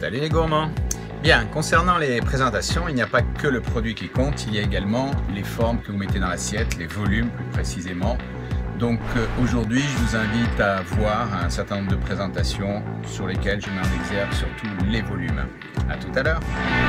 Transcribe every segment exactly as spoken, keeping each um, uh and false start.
Salut les gourmands! Bien, concernant les présentations, il n'y a pas que le produit qui compte, il y a également les formes que vous mettez dans l'assiette, les volumes plus précisément. Donc euh, aujourd'hui, je vous invite à voir un certain nombre de présentations sur lesquelles je mets en exergue surtout les volumes. À tout à l'heure!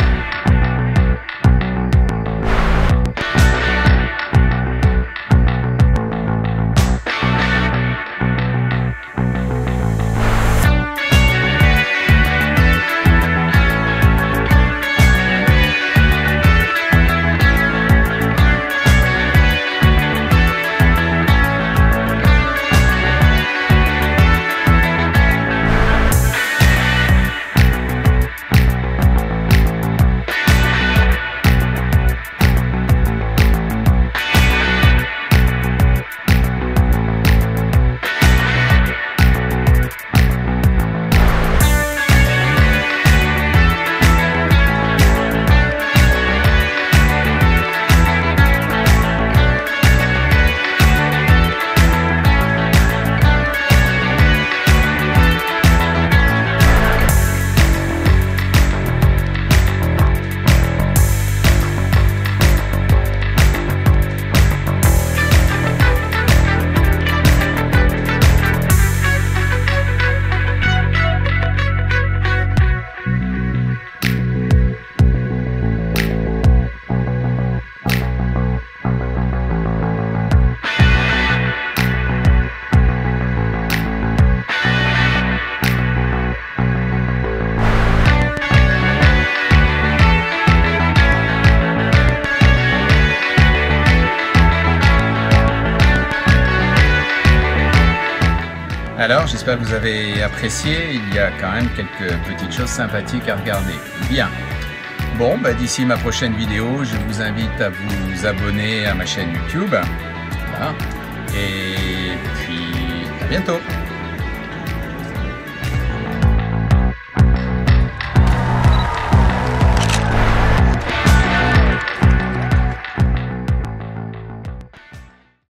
Alors, j'espère que vous avez apprécié, il y a quand même quelques petites choses sympathiques à regarder. Bien. Bon, bah, d'ici ma prochaine vidéo, je vous invite à vous abonner à ma chaîne YouTube. Voilà. Et puis, à bientôt.